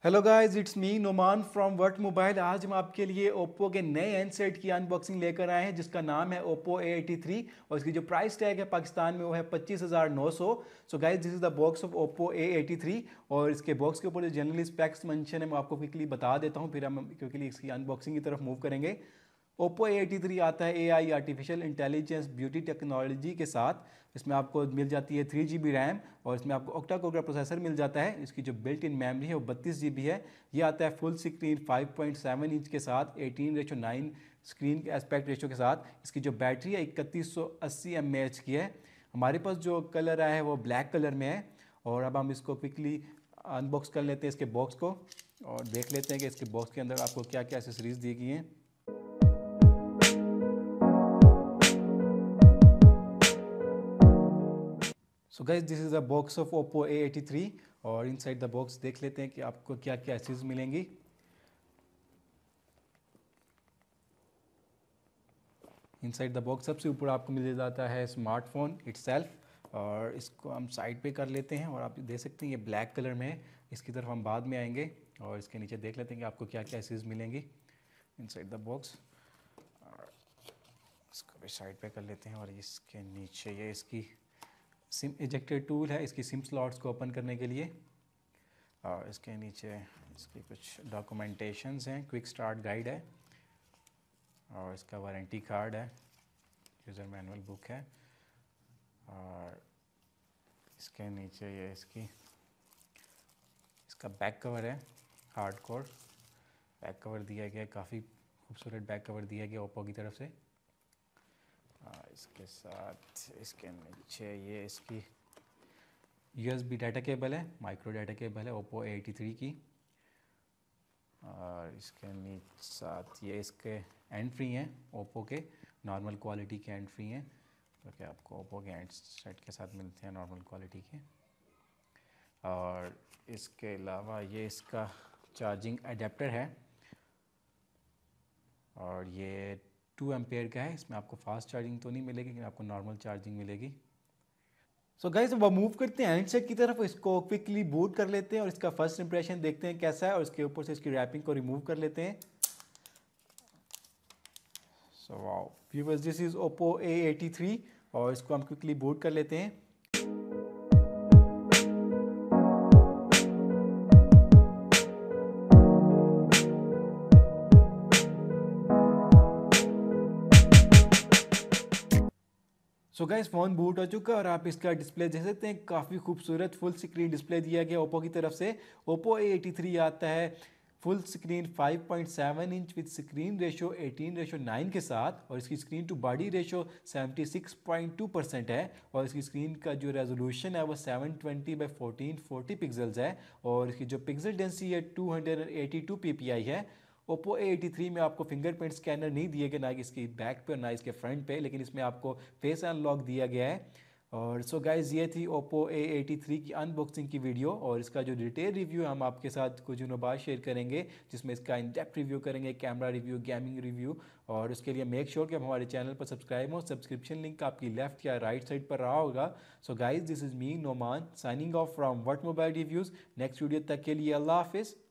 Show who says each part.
Speaker 1: Hello guys, it's me Noman from Vert mobile. आज हम आपके लिए ओप्पो के नए हैंडसेट की अनबॉक्सिंग लेकर आए हैं जिसका नाम है ओप्पो A83 और इसकी जो प्राइस टैग है पाकिस्तान में वो है 25,900। So guys, this is the box of Oppo A83 और इसके बॉक्स के ऊपर जो जनरली स्पेक्स मेंशन है मैं आपको क्विकली बता देता हूँ, फिर हम क्विकली इसकी अनबॉक्सिंग की तरफ मूव करेंगे। ओप्पो A83 आता है AI artificial intelligence beauty technology के साथ। इसमें आपको मिल जाती है 3 GB रैम और इसमें आपको ऑक्टा कोर का प्रोसेसर मिल जाता है। इसकी जो बिल्ट इन मेमोरी है वो 32 GB है। ये आता है फुल स्क्रीन 5.7 इंच के साथ 18:9 स्क्रीन के एस्पेक्ट रेशो के साथ। इसकी जो बैटरी है 3180 mAh की है। हमारे पास जो कलर आया है वो ब्लैक कलर में है और अब हम इसको क्विकली अनबॉक्स कर लेते हैं इसके बॉक्स को और देख लेते हैं कि इसके बॉक्स के अंदर आपको क्या क्या एसेसरीज दी गई हैं। So guys, this is the box of Oppo A83 और इनसाइड द बॉक्स देख लेते हैं कि आपको क्या क्या चीज़ मिलेंगी। इनसाइड द बॉक्स सबसे ऊपर आपको मिल जाता है स्मार्टफोन इटसेल्फ और इसको हम साइड पे कर लेते हैं और आप देख सकते हैं ये ब्लैक कलर में है। इसकी तरफ हम बाद में आएंगे और इसके नीचे देख लेते हैं कि आपको क्या क्या चीज़ मिलेंगी इनसाइड द बॉक्स। और इसको भी साइड पे कर लेते हैं और इसके नीचे ये इसकी सिम इजेक्टर टूल है इसकी सिम स्लॉट्स को ओपन करने के लिए। और इसके नीचे इसकी कुछ डॉक्यूमेंटेशंस हैं, क्विक स्टार्ट गाइड है और इसका वारंटी कार्ड है, यूज़र मैनुअल बुक है। और इसके नीचे ये इसका बैक कवर है, हार्ड कोर बैक कवर दिया गया है, काफ़ी खूबसूरत बैक कवर दिया गया ओप्पो की तरफ से। इसके साथ इसके नीचे ये इसकी USB डाटा केबल है, माइक्रो डाटा केबल है ओप्पो A83 की। और इसके नीचे साथ ये इसके एंड फ्री हैं, ओप्पो के नॉर्मल क्वालिटी के एंड फ्री हैं जो कि आपको ओप्पो के एंड सेट के साथ मिलते हैं नॉर्मल क्वालिटी के। और इसके अलावा ये इसका चार्जिंग अडेप्टर है और ये 2 एम्पेयर का है। इसमें आपको फास्ट चार्जिंग तो नहीं मिलेगी लेकिन आपको नॉर्मल चार्जिंग मिलेगी। सो गाइस, अब मूव करते हैं हैंडसेट की तरफ। इसको क्विकली बूट कर लेते हैं और इसका फर्स्ट इंप्रेशन देखते हैं कैसा है और इसके ऊपर से इसकी रैपिंग को रिमूव कर लेते हैं। So wow viewers, this is Oppo A83 और इसको हम क्विकली बूट कर लेते हैं। सो गाइस, फ़ोन बूट हो चुका है और आप इसका डिस्प्ले देख सकते हैं, काफ़ी खूबसूरत फुल स्क्रीन डिस्प्ले दिया गया ओप्पो की तरफ से। ओप्पो A83 आता है full screen 5.7 inch with screen ratio 18:9 के साथ और इसकी स्क्रीन टू बॉडी रेशो 76.2% है और इसकी स्क्रीन का जो रेजोल्यूशन है वो 720x1440 पिक्सल्स है और इसकी जो पिक्सल डेंसिटी है 282 ppi है। ओप्पो A83 में आपको फिंगरप्रिंट स्कैनर नहीं दिए गए, ना कि इसकी बैक पे और ना इसके फ्रंट पे, लेकिन इसमें आपको फेस अनलॉक दिया गया है। और सो गाइज, ये थी ओप्पो A83 की अनबॉक्सिंग की वीडियो और इसका जो डिटेल रिव्यू हम आपके साथ कुछ दिनों बाद शेयर करेंगे जिसमें इसका इन डेप्थ रिव्यू करेंगे, कैमरा रिव्यू, गेमिंग रिव्यू। और उसके लिए मेक श्योर कि आप हमारे चैनल पर सब्सक्राइब हो। सब्सक्रिप्शन लिंक आपकी लेफ्ट या राइट साइड पर रहा होगा। So guys, this is me Noman signing off from Vert mobile reviews. Next video तक के लिए अल्लाह हाफिज़।